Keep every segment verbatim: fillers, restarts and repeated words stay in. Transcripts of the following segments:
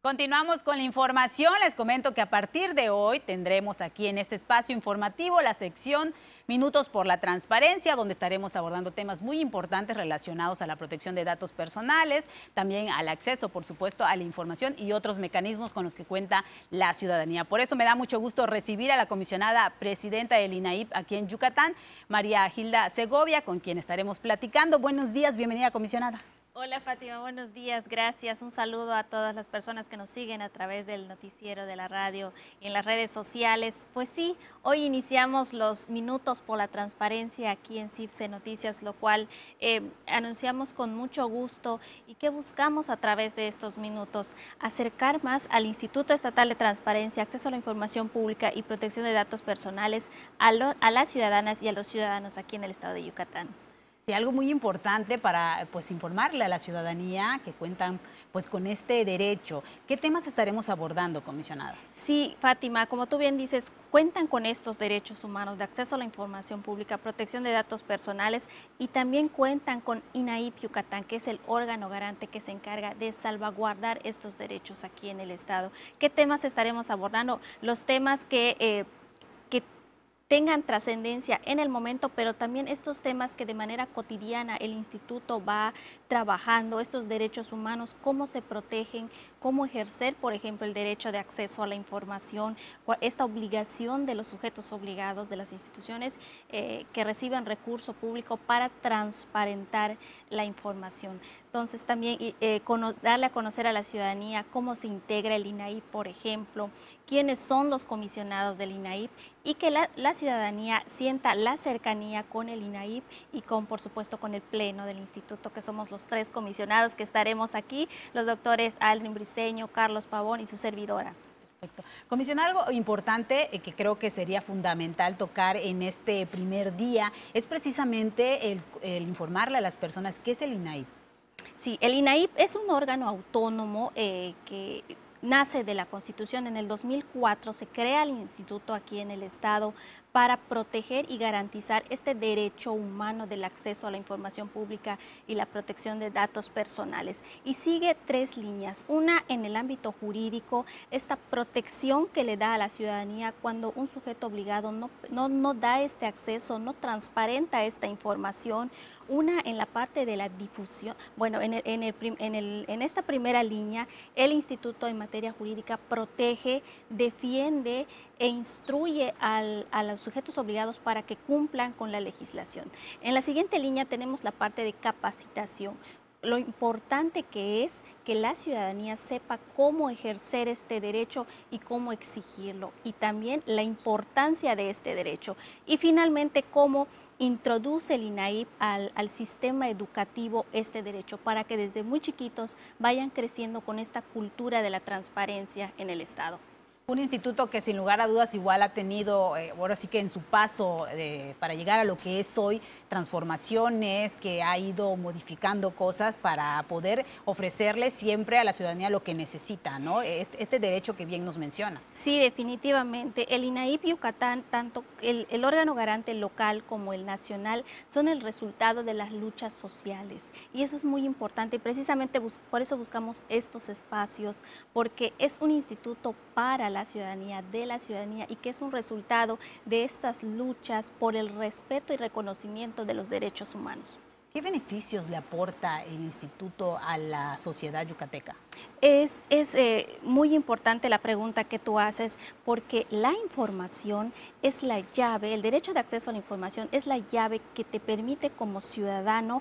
Continuamos con la información. Les comento que a partir de hoy tendremos aquí en este espacio informativo la sección Minutos por la Transparencia, donde estaremos abordando temas muy importantes relacionados a la protección de datos personales, también al acceso, por supuesto, a la información y otros mecanismos con los que cuenta la ciudadanía. Por eso me da mucho gusto recibir a la comisionada presidenta del INAIP aquí en Yucatán, María Gilda Segovia, con quien estaremos platicando. Buenos días, bienvenida, comisionada. Hola Fátima, buenos días, gracias. Un saludo a todas las personas que nos siguen a través del noticiero de la radio y en las redes sociales. Pues sí, hoy iniciamos los minutos por la transparencia aquí en CIPSE Noticias, lo cual eh, anunciamos con mucho gusto y que buscamos a través de estos minutos acercar más al Instituto Estatal de Transparencia, Acceso a la Información Pública y Protección de Datos Personales a, lo, a las ciudadanas y a los ciudadanos aquí en el estado de Yucatán. Sí, algo muy importante para pues, informarle a la ciudadanía que cuentan pues, con este derecho. ¿Qué temas estaremos abordando, comisionada? Sí, Fátima, como tú bien dices, cuentan con estos derechos humanos de acceso a la información pública, protección de datos personales y también cuentan con INAIP Yucatán, que es el órgano garante que se encarga de salvaguardar estos derechos aquí en el estado. ¿Qué temas estaremos abordando? Los temas que... Eh, que tengan trascendencia en el momento, pero también estos temas que de manera cotidiana el instituto va trabajando, estos derechos humanos, cómo se protegen, cómo ejercer, por ejemplo, el derecho de acceso a la información, esta obligación de los sujetos obligados de las instituciones eh, que reciban recurso público para transparentar la información. Entonces también eh, darle a conocer a la ciudadanía cómo se integra el INAIP, por ejemplo, quiénes son los comisionados del INAIP y que la, la ciudadanía sienta la cercanía con el INAIP y con, por supuesto, con el pleno del instituto, que somos los tres comisionados que estaremos aquí, los doctores Aldrin Briceño, Carlos Pavón y su servidora. Perfecto. Comisionada, algo importante eh, que creo que sería fundamental tocar en este primer día es precisamente el, el informarle a las personas qué es el INAIP. Sí, el INAIP es un órgano autónomo eh, que nace de la Constitución. En el dos mil cuatro se crea el instituto aquí en el estado para proteger y garantizar este derecho humano del acceso a la información pública y la protección de datos personales. Y sigue tres líneas. Una, en el ámbito jurídico, esta protección que le da a la ciudadanía cuando un sujeto obligado no, no, no da este acceso, no transparenta esta información. Una, en la parte de la difusión. Bueno, en, el, en, el, en, el, en esta primera línea, el instituto en materia jurídica protege, defiende e instruye al, a los sujetos obligados para que cumplan con la legislación. En la siguiente línea tenemos la parte de capacitación. Lo importante que es que la ciudadanía sepa cómo ejercer este derecho y cómo exigirlo, y también la importancia de este derecho. Y finalmente, cómo introduce el INAIP al, al sistema educativo este derecho para que desde muy chiquitos vayan creciendo con esta cultura de la transparencia en el Estado. Un instituto que sin lugar a dudas igual ha tenido, eh, ahora sí que en su paso eh, para llegar a lo que es hoy, transformaciones, que ha ido modificando cosas para poder ofrecerle siempre a la ciudadanía lo que necesita, ¿no? Este, este derecho que bien nos menciona. Sí, definitivamente. El INAIP Yucatán, tanto el, el órgano garante local como el nacional, son el resultado de las luchas sociales. Y eso es muy importante. Precisamente por eso buscamos estos espacios, porque es un instituto para la ciudadanía, de la ciudadanía, y que es un resultado de estas luchas por el respeto y reconocimiento de los derechos humanos. ¿Qué beneficios le aporta el instituto a la sociedad yucateca? Es, es eh, muy importante la pregunta que tú haces, porque la información es la llave, el derecho de acceso a la información es la llave que te permite como ciudadano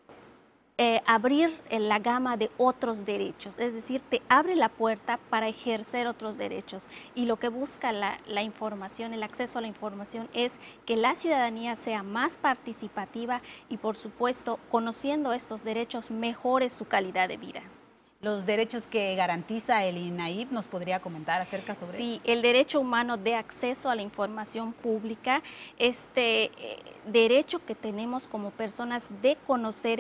Eh, abrir la gama de otros derechos, es decir, te abre la puerta para ejercer otros derechos, y lo que busca la, la información, el acceso a la información, es que la ciudadanía sea más participativa y, por supuesto, conociendo estos derechos, mejore su calidad de vida. Los derechos que garantiza el INAIP, ¿nos podría comentar acerca sobre eso? Sí, el derecho humano de acceso a la información pública, este eh, derecho que tenemos como personas de conocer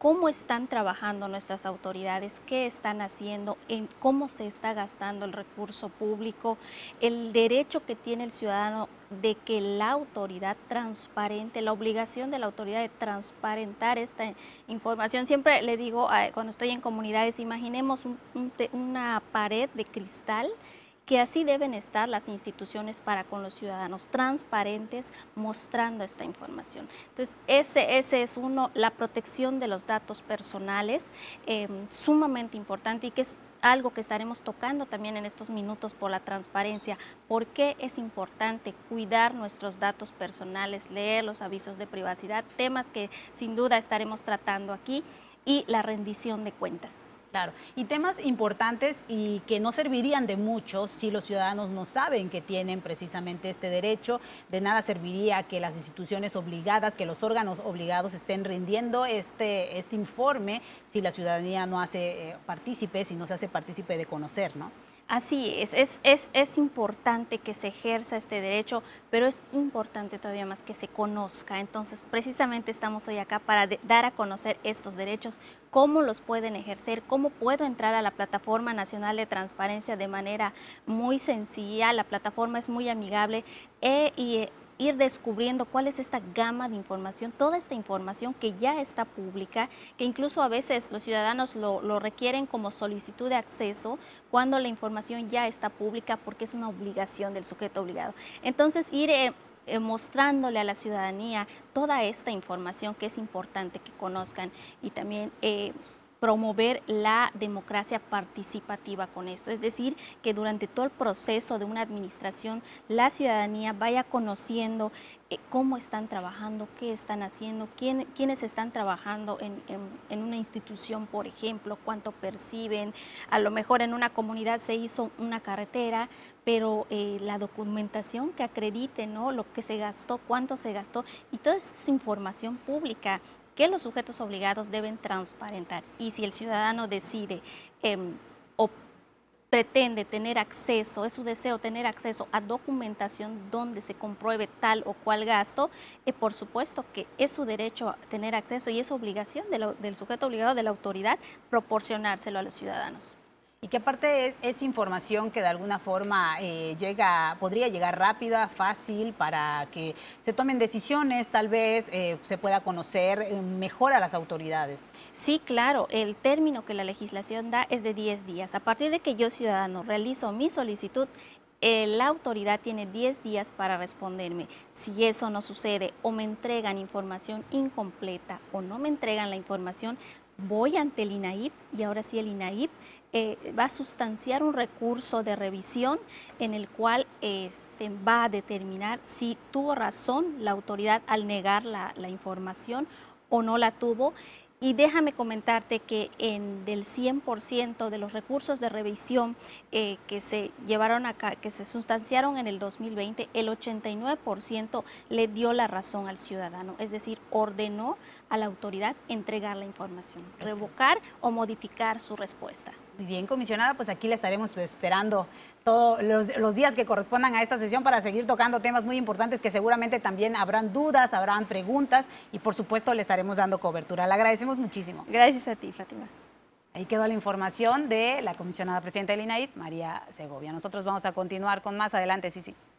cómo están trabajando nuestras autoridades, qué están haciendo, en cómo se está gastando el recurso público, el derecho que tiene el ciudadano de que la autoridad transparente, la obligación de la autoridad de transparentar esta información. Siempre le digo, cuando estoy en comunidades, imaginemos un, un, una pared de cristal, que así deben estar las instituciones para con los ciudadanos, transparentes, mostrando esta información. Entonces, ese, ese es uno, la protección de los datos personales, eh, sumamente importante y que es algo que estaremos tocando también en estos minutos por la transparencia. ¿Por qué es importante cuidar nuestros datos personales, leer los avisos de privacidad, temas que sin duda estaremos tratando aquí, y la rendición de cuentas? Claro, y temas importantes y que no servirían de mucho si los ciudadanos no saben que tienen precisamente este derecho. De nada serviría que las instituciones obligadas, que los órganos obligados estén rindiendo este, este informe si la ciudadanía no hace eh, partícipe, si no se hace partícipe de conocer, ¿no? Así es, es, es, es importante que se ejerza este derecho, pero es importante todavía más que se conozca. Entonces, precisamente estamos hoy acá para de, dar a conocer estos derechos, cómo los pueden ejercer, cómo puedo entrar a la Plataforma Nacional de Transparencia de manera muy sencilla. La plataforma es muy amigable eh, y eh, ir descubriendo cuál es esta gama de información, toda esta información que ya está pública, que incluso a veces los ciudadanos lo, lo requieren como solicitud de acceso cuando la información ya está pública porque es una obligación del sujeto obligado. Entonces, ir eh, eh, mostrándole a la ciudadanía toda esta información que es importante que conozcan y también Eh, promover la democracia participativa con esto, es decir, que durante todo el proceso de una administración la ciudadanía vaya conociendo eh, cómo están trabajando, qué están haciendo, quién, quiénes están trabajando en, en, en una institución, por ejemplo, cuánto perciben. A lo mejor en una comunidad se hizo una carretera, pero eh, la documentación que acredite, ¿no?, lo que se gastó, cuánto se gastó, y toda esa información pública que los sujetos obligados deben transparentar. Y si el ciudadano decide eh, o pretende tener acceso, es su deseo tener acceso a documentación donde se compruebe tal o cual gasto, eh, por supuesto que es su derecho a tener acceso y es obligación de lo, del sujeto obligado, de la autoridad, proporcionárselo a los ciudadanos. Y que aparte es, es información que de alguna forma eh, llega, podría llegar rápida, fácil, para que se tomen decisiones, tal vez eh, se pueda conocer eh, mejor a las autoridades. Sí, claro, el término que la legislación da es de diez días. A partir de que yo, ciudadano, realizo mi solicitud, eh, la autoridad tiene diez días para responderme. Si eso no sucede o me entregan información incompleta o no me entregan la información, voy ante el INAIP y ahora sí el INAIP eh, va a sustanciar un recurso de revisión en el cual este, va a determinar si tuvo razón la autoridad al negar la, la información o no la tuvo. Y déjame comentarte que en del cien por ciento de los recursos de revisión eh, que se llevaron acá, que se sustanciaron en el dos mil veinte, el ochenta y nueve por ciento le dio la razón al ciudadano, es decir, ordenó a la autoridad entregar la información, revocar o modificar su respuesta. Muy bien, comisionada, pues aquí le estaremos esperando todos los, los días que correspondan a esta sesión para seguir tocando temas muy importantes que seguramente también habrán dudas, habrán preguntas y por supuesto le estaremos dando cobertura. Le agradecemos muchísimo. Gracias a ti, Fátima. Ahí quedó la información de la comisionada presidenta del INAIP, María Segovia. Nosotros vamos a continuar con más adelante, sí, sí.